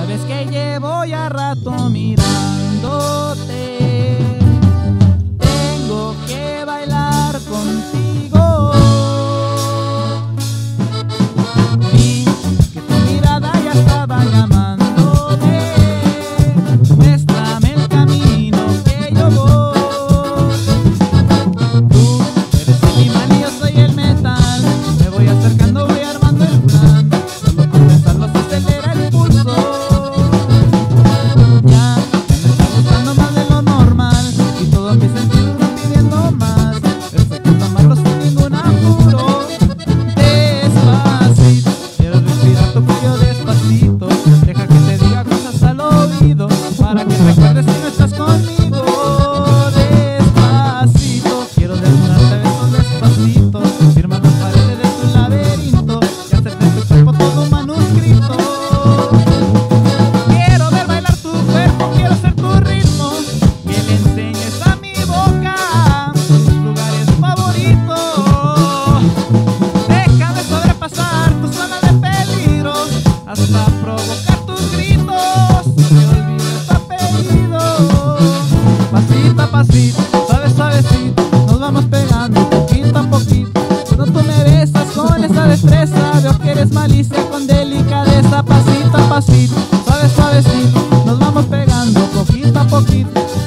sabes que llevo ya rato mirándote. Tengo que bailar contigo. Vi que tu mirada ya estaba llamándome. Muéstrame el camino que yo voy. Tú eres el imán y yo soy el metal. Me voy acercando, voy armando el plan. Solo con pensarlo se acelera el pulso. Ya me está gustando más de lo normal y todos mis sentidos van pidiendo más. Pero sé que tomarlo sin ningún apuro. Despacito, quiero respirar tu cuello despacito. Deja que te diga cosas al oído para que recuerdes si no estás conmigo. Despacito, quiero desnudarte besos despacito. Firma las paredes de tu laberinto y hacerte tu cuerpo todo un manuscrito. Quiero ver bailar tu cuerpo, quiero ser tu ritmo. Que le enseñes a mi boca tus lugares favoritos. Déjame sobrepasar tu zona de peligro hasta provocar tus gritos. Que olvides tu apellido. Pasito a pasito, suave suavecito, nos vamos pegando poquito a poquito. Cuando tú me besas con esa destreza, veo que eres malicia con delicadeza. Pasito a pasito, suave suavecito, nos vamos pegando poquito a poquito.